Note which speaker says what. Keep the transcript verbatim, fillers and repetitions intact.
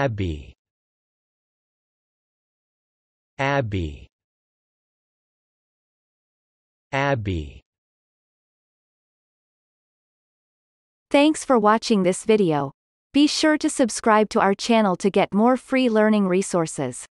Speaker 1: Abbey. Abbey. Abbey.
Speaker 2: Thanks for watching this video. Be sure to subscribe to our channel to get more free learning resources.